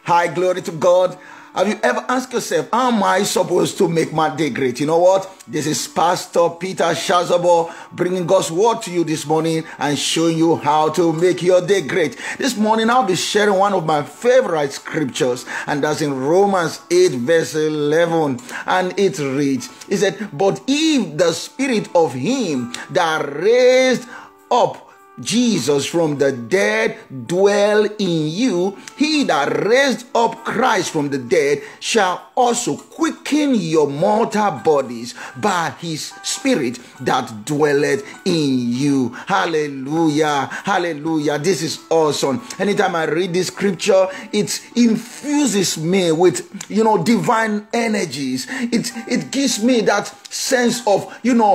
Hi, glory to God. Have you ever asked yourself, how am I supposed to make my day great? You know what? This is Pastor Peter Shazabo bringing God's word to you this morning and showing you how to make your day great. This morning, I'll be sharing one of my favorite scriptures, and that's in Romans 8 verse 11. And it reads, it said, but if the spirit of him that raised up Jesus from the dead dwell in you, he that raised up Christ from the dead shall also quicken your mortal bodies by his spirit that dwelleth in you. Hallelujah. Hallelujah. This is awesome. Anytime I read this scripture, it infuses me with, divine energies. It gives me that sense of,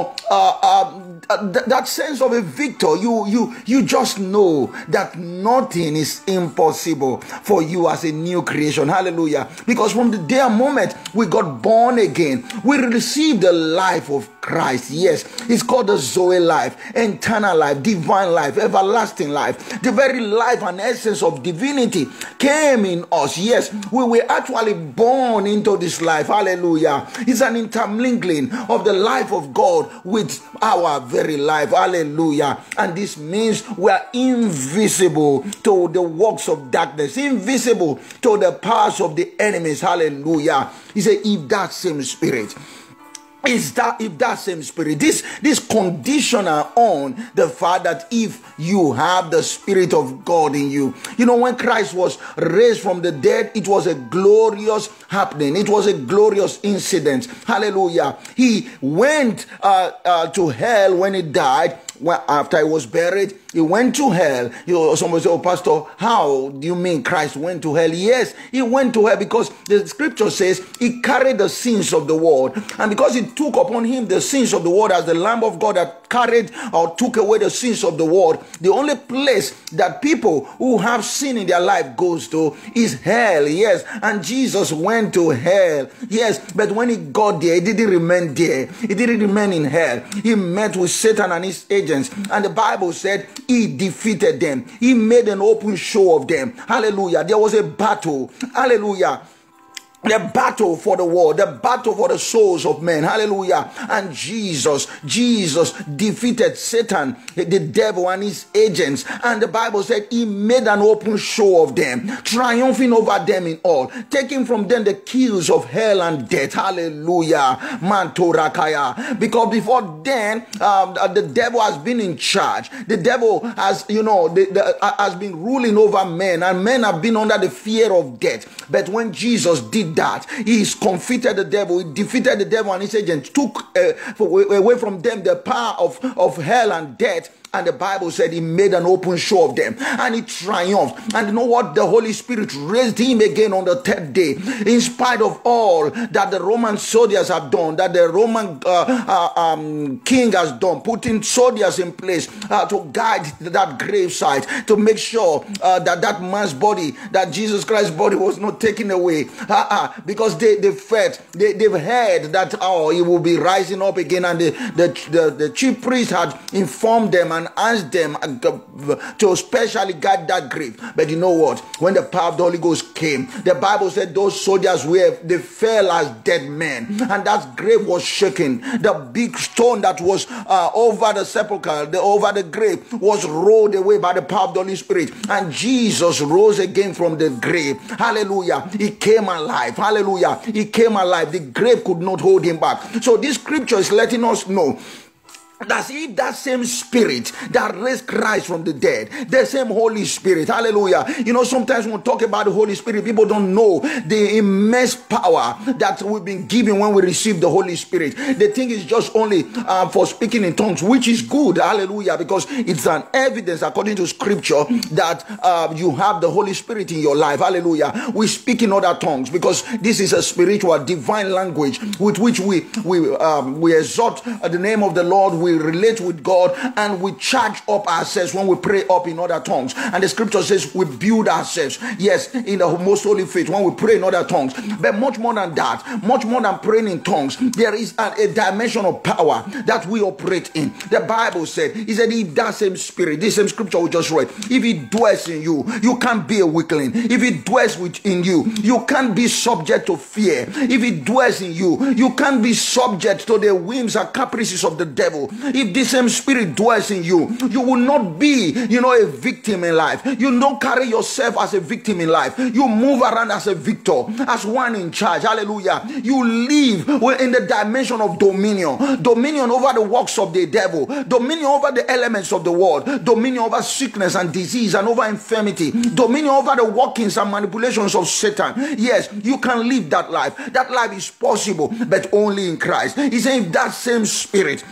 that sense of a victor. You just know that nothing is impossible for you as a new creation. Hallelujah. Because from the day and moment we got born again, we received the life of Christ. Yes, it's called the Zoe life, eternal life, divine life, everlasting life. The very life and essence of divinity came in us. Yes, we were actually born into this life. Hallelujah. It's an intermingling of the life of God with our very life. Hallelujah. And this means we are invisible to the works of darkness, invisible to the powers of the enemies. Hallelujah. He said, if that same spirit, if that same spirit, this conditional on the fact that if you have the spirit of God in you, when Christ was raised from the dead, it was a glorious happening. It was a glorious incident. Hallelujah. He went to hell when he died. After he was buried, he went to hell. Somebody say, oh, Pastor, how do you mean Christ went to hell? Yes, he went to hell because the scripture says he carried the sins of the world. And because he took upon him the sins of the world as the Lamb of God that carried or took away the sins of the world, the only place that people who have sin in their life goes to is hell. Yes, and Jesus went to hell. Yes, but when he got there, he didn't remain there. He didn't remain in hell. He met with Satan and his agents. And the Bible said he defeated them. He made an open show of them. Hallelujah. There was a battle. Hallelujah. The battle for the world, the battle for the souls of men. Hallelujah. And Jesus defeated Satan, the devil and his agents. And the Bible said he made an open show of them, triumphing over them in all, taking from them the keys of hell and death. Hallelujah. Mantorakaya. Because before then, the devil has been in charge. The devil has, has been ruling over men, and men have been under the fear of death. But when Jesus did that, he defeated the devil. He defeated the devil and his agents, took away from them the power of hell and death. And the Bible said he made an open show of them, and he triumphed. And you know what? The Holy Spirit raised him again on the third day, in spite of all that the Roman soldiers have done, that the Roman king has done, putting soldiers in place to guide that gravesite, to make sure that man's body, that Jesus Christ's body, was not taken away. Because they've heard that he will be rising up again, and the chief priest had informed them and asked them to specially guard that grave. But you know what? When the power of the Holy Ghost came, the Bible said those soldiers they fell as dead men, and that grave was shaken. The big stone that was over the sepulchre, over the grave, was rolled away by the power of the Holy Spirit, and Jesus rose again from the grave. Hallelujah. He came alive. Hallelujah. He came alive. The grave could not hold him back. So this scripture is letting us know that if that same spirit that raised Christ from the dead, the same Holy Spirit, hallelujah. Sometimes when we talk about the Holy Spirit, people don't know the immense power that we've been given when we receive the Holy Spirit. They think it's just only for speaking in tongues, which is good, hallelujah, because it's an evidence according to scripture that you have the Holy Spirit in your life, hallelujah. We speak in other tongues because this is a spiritual, divine language with which we exalt the name of the Lord. We we relate with God and we charge up ourselves when we pray up in other tongues. And the scripture says we build ourselves, yes, in the most holy faith when we pray in other tongues. But much more than that, much more than praying in tongues, there is a dimension of power that we operate in. The Bible said, he said, if that same spirit, this same scripture we just read, if it dwells in you, you can't be a weakling. If it dwells within you, you can't be subject to fear. If it dwells in you, you can't be subject to the whims and caprices of the devil. If this same spirit dwells in you, you will not be, a victim in life. You don't carry yourself as a victim in life. You move around as a victor, as one in charge. Hallelujah. You live in the dimension of dominion over the works of the devil, dominion over the elements of the world, dominion over sickness and disease and over infirmity, dominion over the workings and manipulations of Satan. Yes, you can live that life. That life is possible, but only in Christ. He said, if that same spirit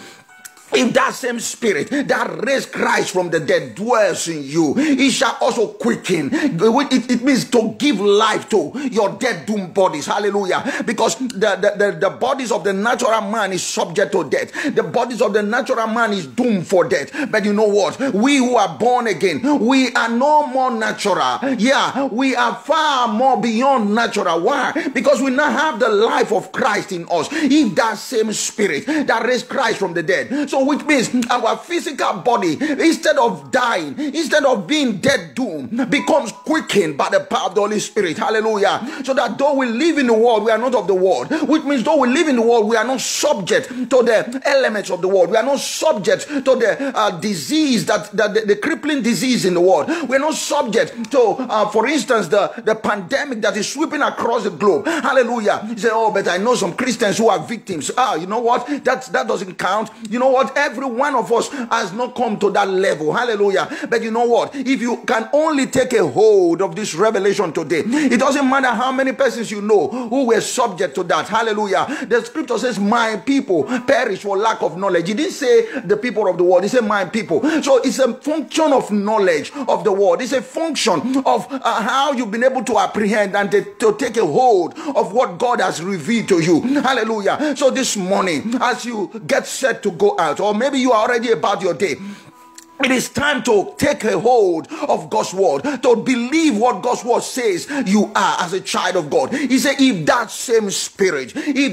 that raised Christ from the dead dwells in you, it shall also quicken. It means to give life to your dead doomed bodies. Hallelujah. Because the bodies of the natural man is subject to death. The bodies of the natural man is doomed for death. But you know what? We who are born again, we are no more natural. Yeah, we are far more beyond natural. Why? Because we now have the life of Christ in us. If that same spirit that raised Christ from the dead, so which means our physical body, instead of dying, instead of being dead doomed, becomes quickened by the power of the Holy Spirit. Hallelujah. So that though we live in the world, we are not of the world. Which means though we live in the world, we are not subject to the elements of the world. We are not subject to the disease, the crippling disease in the world. We are not subject to, for instance, the pandemic that is sweeping across the globe. Hallelujah. You say, oh, but I know some Christians who are victims. You know what? That doesn't count. You know what? Every one of us has not come to that level. Hallelujah. But you know what? If you can only take a hold of this revelation today, it doesn't matter how many persons you know who were subject to that. Hallelujah. The scripture says, my people perish for lack of knowledge. It didn't say the people of the world. It said my people. So it's a function of knowledge of the word. It's a function of how you've been able to apprehend and to take a hold of what God has revealed to you. Hallelujah. So this morning, as you get set to go out, or maybe you are already about your day, it is time to take a hold of God's word, to believe what God's word says you are as a child of God. He said, if that same spirit,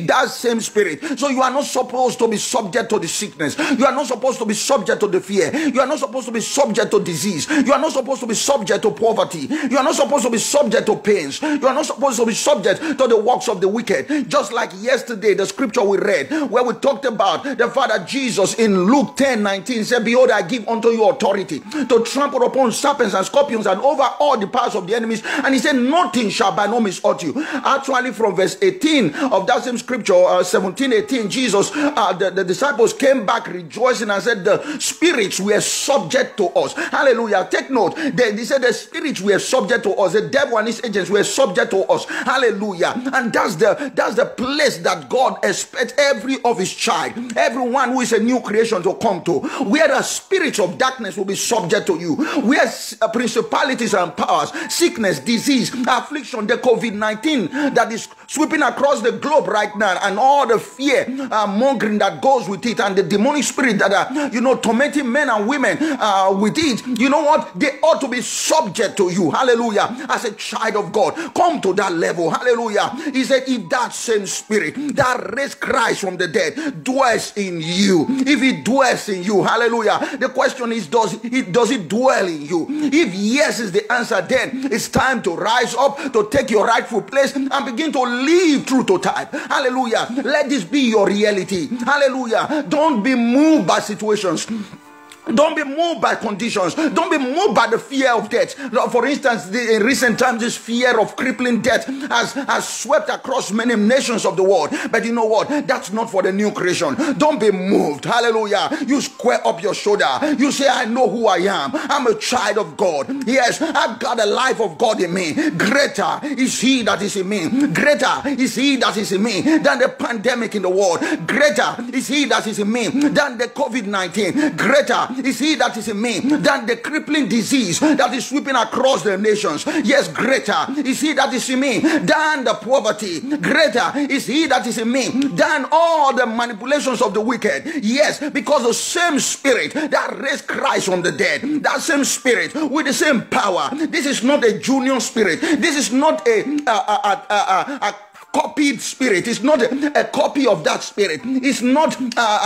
so you are not supposed to be subject to the sickness. You are not supposed to be subject to the fear. You are not supposed to be subject to disease. You are not supposed to be subject to poverty. You are not supposed to be subject to pains. You are not supposed to be subject to the works of the wicked. Just like yesterday, the scripture we read, where we talked about the Father Jesus in Luke 10:19 said, behold, I give unto you authority to trample upon serpents and scorpions and over all the powers of the enemies, and he said nothing shall by no means hurt you. Actually, from verse 18 of that same scripture, 17:18, Jesus, the disciples came back rejoicing and said the spirits were subject to us. Hallelujah. Take note, they said the spirits were subject to us. The devil and his agents were subject to us. Hallelujah. And that's the place that God expects every of his child, everyone who is a new creation, to come to, where the spirits of darkness will be subject to you, where principalities and powers, sickness, disease, affliction, the COVID-19 that is sweeping across the globe right now, and all the fear mongering that goes with it, and the demonic spirit that are tormenting men and women with it, you know what? They ought to be subject to you. Hallelujah. As a child of God, come to that level. Hallelujah. He said, if that same spirit that raised Christ from the dead dwells in you, if it dwells in you, hallelujah, the question is, does it dwell in you? If yes is the answer, then it's time to rise up, to take your rightful place and begin to live true to type. Hallelujah. Let this be your reality. Hallelujah. Don't be moved by situations. Don't be moved by conditions. Don't be moved by the fear of death. For instance, in recent times, this fear of crippling death has swept across many nations of the world. But you know what? That's not for the new creation. Don't be moved. Hallelujah. You square up your shoulder. You say, I know who I am. I'm a child of God. Yes, I've got the life of God in me. Greater is he that is in me. Greater is he that is in me than the pandemic in the world. Greater is he that is in me than the COVID-19. Greater is he that is in me than the crippling disease that is sweeping across the nations. Yes, greater is he that is in me than the poverty. Greater is he that is in me than all the manipulations of the wicked. Yes, because the same spirit that raised Christ from the dead, that same spirit with the same power. This is not a junior spirit. This is not a copied spirit. It's not a copy of that spirit. It's not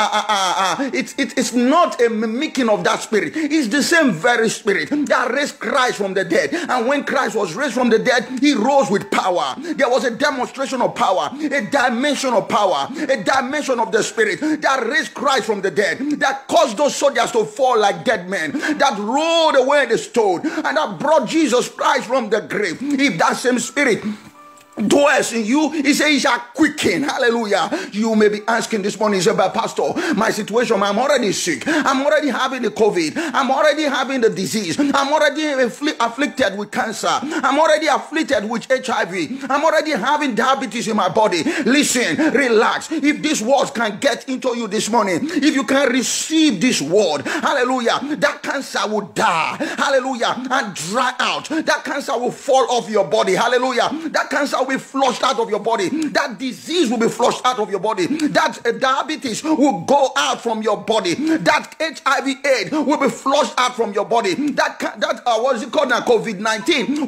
it's not a mimicking of that spirit. It's the same very spirit that raised Christ from the dead. And when Christ was raised from the dead, he rose with power. There was a demonstration of power, a dimension of power, a dimension of the spirit that raised Christ from the dead, that caused those soldiers to fall like dead men, that rolled away the stone, and that brought Jesus Christ from the grave. If that same spirit dwells in you, he says he shall quicken. Hallelujah. You may be asking this morning, say, but Pastor, my situation, I'm already sick, I'm already having the COVID, I'm already having the disease, I'm already afflicted with cancer, I'm already afflicted with HIV, I'm already having diabetes in my body. Listen, relax. If this word can get into you this morning, if you can receive this word, hallelujah, that cancer will die, hallelujah, and dry out. That cancer will fall off your body, hallelujah. That cancer will be flushed out of your body. That disease will be flushed out of your body. That diabetes will go out from your body. That HIV/AIDS will be flushed out from your body. That what is it called now? COVID-19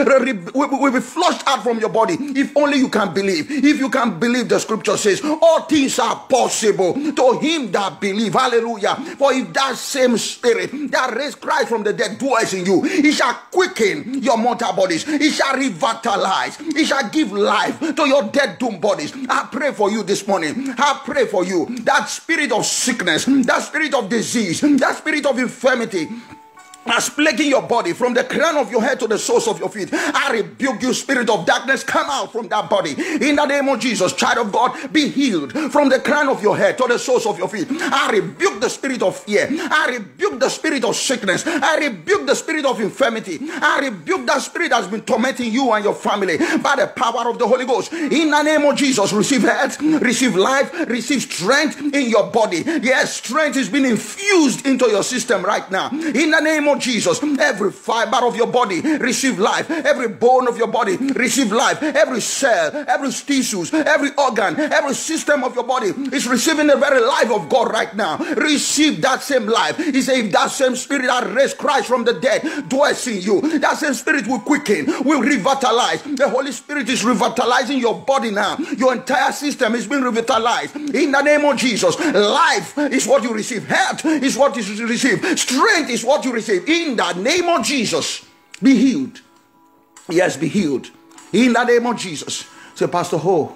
will be flushed out from your body. If only you can believe. If you can believe, the scripture says, all things are possible to him that believe. Hallelujah. For if that same spirit that raised Christ from the dead dwells in you, he shall quicken your mortal bodies. He shall revitalize. He shall give life to your dead doomed bodies. I pray for you this morning. I pray for you. That spirit of sickness, that spirit of disease, that spirit of infirmity that's plaguing your body from the crown of your head to the soles of your feet, I rebuke you, spirit of darkness. Come out from that body in the name of Jesus. Child of God, be healed from the crown of your head to the soles of your feet. I rebuke the spirit of fear. I rebuke the spirit of sickness. I rebuke the spirit of infirmity. I rebuke that spirit that's been tormenting you and your family by the power of the Holy Ghost. In the name of Jesus, receive health, receive life, receive strength in your body. Yes, strength is being infused into your system right now. In the name of Jesus, every fiber of your body receive life, every bone of your body receive life, every cell, every tissues, every organ, every system of your body is receiving the very life of God right now. Receive that same life. He said, if that same spirit that raised Christ from the dead dwells in you, that same spirit will quicken, will revitalize. The Holy Spirit is revitalizing your body now. Your entire system is being revitalized. In the name of Jesus, life is what you receive. Health is what you receive. Strength is what you receive. In the name of Jesus, be healed. Yes, be healed. In the name of Jesus. Say, Pastor Ho,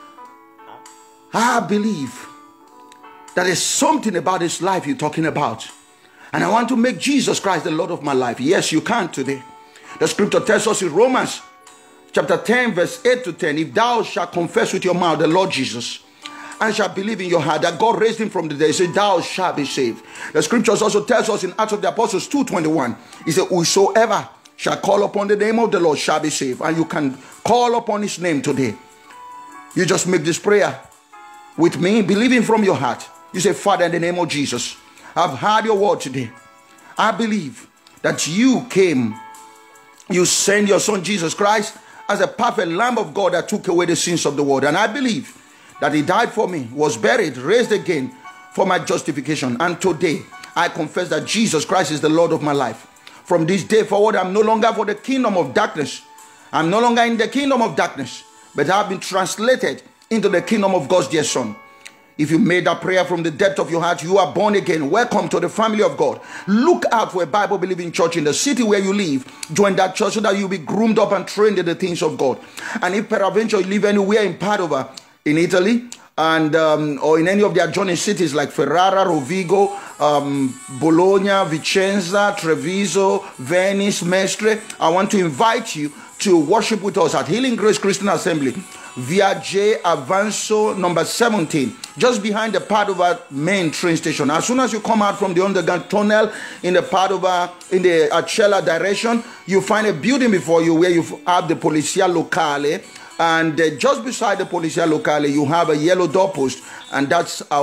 I believe that there's something about this life you're talking about, and I want to make Jesus Christ the Lord of my life. Yes, you can today. The scripture tells us in Romans chapter 10 verse 8 to 10, if thou shalt confess with your mouth the Lord Jesus and shall believe in your heart that God raised him from the dead, he said, thou shalt be saved. The scriptures also tells us in Acts of the Apostles 2:21, he said, whosoever shall call upon the name of the Lord shall be saved. And you can call upon his name today. You just make this prayer with me, believing from your heart. You say, Father, in the name of Jesus, I've heard your word today. I believe that you came, you sent your son Jesus Christ as a perfect Lamb of God that took away the sins of the world. And I believe that he died for me, was buried, raised again for my justification. And today, I confess that Jesus Christ is the Lord of my life. From this day forward, I'm no longer for the kingdom of darkness. I'm no longer in the kingdom of darkness, but I've been translated into the kingdom of God's dear Son. If you made that prayer from the depth of your heart, you are born again. Welcome to the family of God. Look out for a Bible-believing church in the city where you live. Join that church so that you'll be groomed up and trained in the things of God. And if peradventure you live anywhere in Padova, in Italy, and or in any of the adjoining cities like Ferrara, Rovigo, Bologna, Vicenza, Treviso, Venice, Mestre, I want to invite you to worship with us at Healing Grace Christian Assembly, Via J Avanzo number 17, just behind the Padova main train station. As soon as you come out from the underground tunnel in the Padova, in the Acella direction, you find a building before you where you have the Polizia Locale. And just beside the Polizia Locale, you have a yellow doorpost, and that's our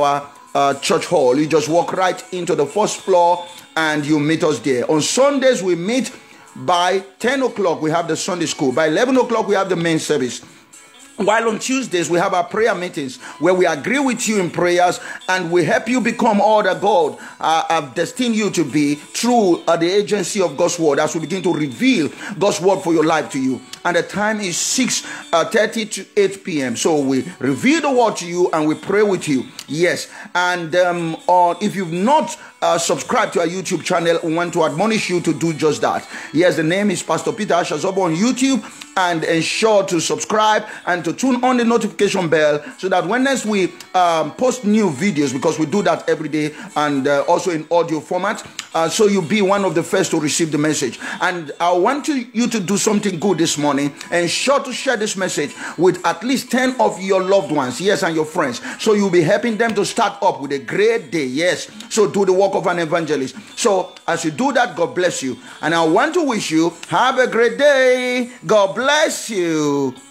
church hall. You just walk right into the first floor and you meet us there. On Sundays, we meet by 10 o'clock. We have the Sunday school. By 11 o'clock, we have the main service. While on Tuesdays, we have our prayer meetings where we agree with you in prayers and we help you become all that God have destined you to be through the agency of God's word as we begin to reveal God's word for your life to you. And the time is 6:30 to 8 p.m. So we reveal the word to you and we pray with you. Yes. And if you've not subscribed to our YouTube channel, we want to admonish you to do just that. Yes, the name is Pastor Peter Ashazobo on YouTube. And ensure to subscribe and to tune on the notification bell so that when next we post new videos, because we do that every day, and also in audio format, so you'll be one of the first to receive the message. And I want you to do something good this morning. Ensure to share this message with at least 10 of your loved ones, yes, and your friends. So you'll be helping them to start up with a great day, yes. So do the work of an evangelist. So as you do that, God bless you. And I want to wish you have a great day. God bless you.